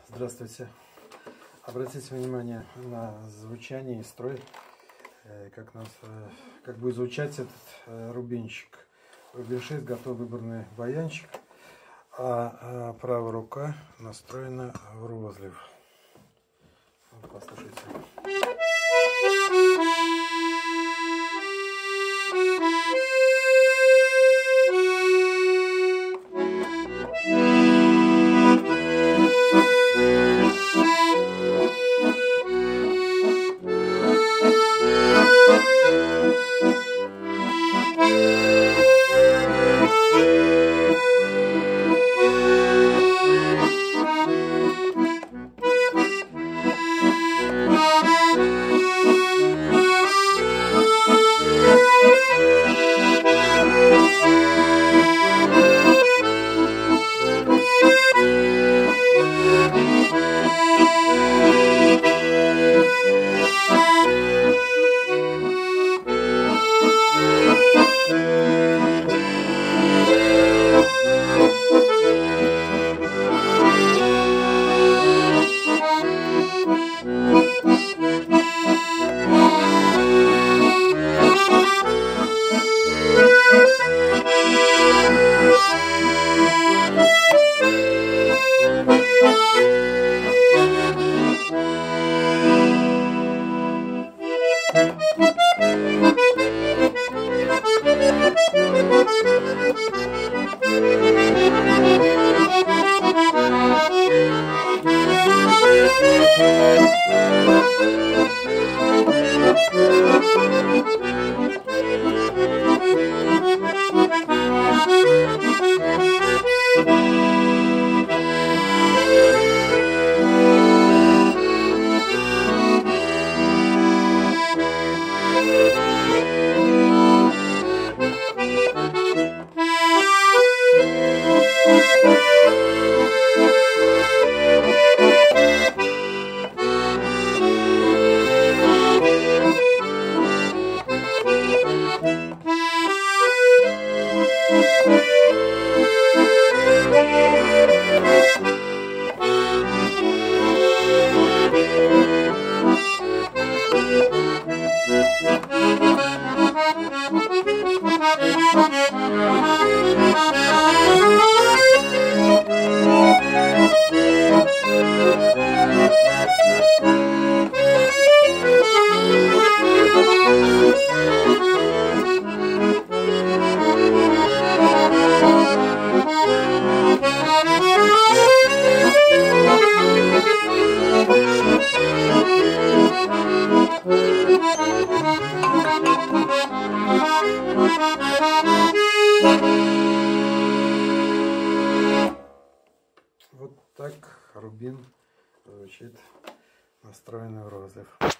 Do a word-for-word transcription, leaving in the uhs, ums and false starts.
Здравствуйте. Обратите внимание на звучание и строй, как, нас, как будет звучать этот рубинчик. Рубин шесть готов выборный баянчик, а правая рука настроена в розлив. Вот, послушайте. Вот так рубин звучит, настроенный в розлив.